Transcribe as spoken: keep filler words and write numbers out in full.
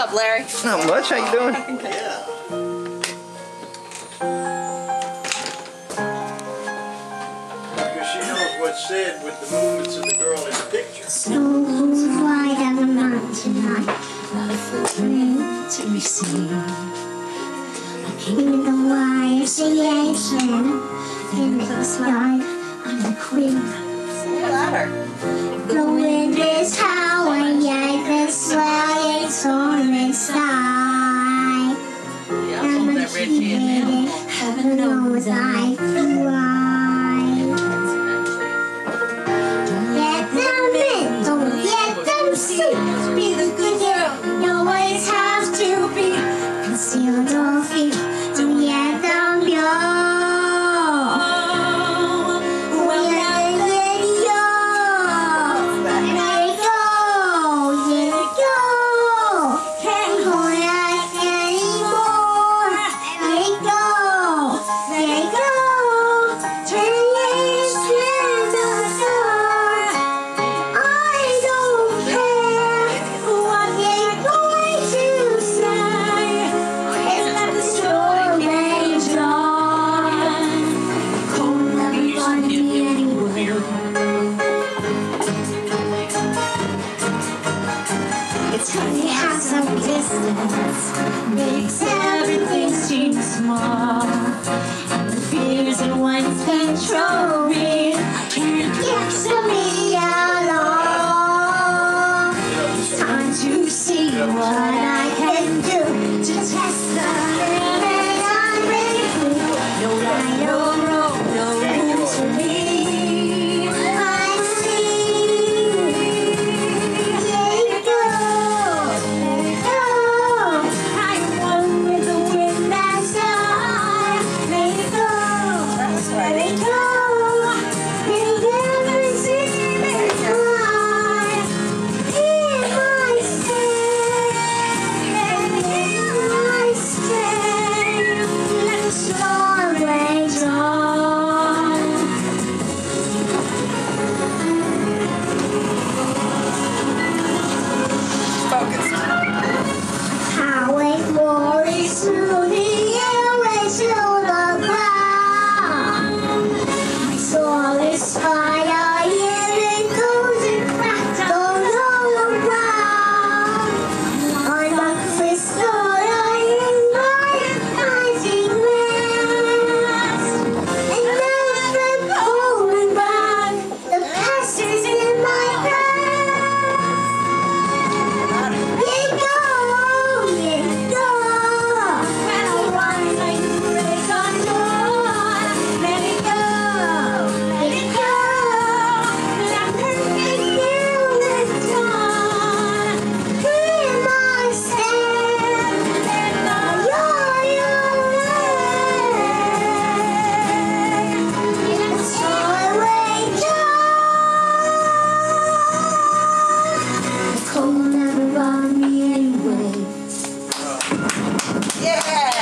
up, Larry? Not much. How you doing? Yeah. Because she knows what's said with the movements of the girl in the picture. Snow goes white on the mountain tonight, not a footprint to be seen. I came in the Y M C A in the sky, I'm the queen. The wind is howling, yeah, the swelling storm inside. I'm a kid, heaven knows I fly. Don't let them in, don't let them see. Be the good girl, you always have to be. Conceal, don't feel, don't let them go. It's funny how some distance makes everything seem small, and the fears that once control me can't get to me alone. It's time to see what I can do to test the limit I'm ready for. No right, no wrong, no rules for me. Yeah.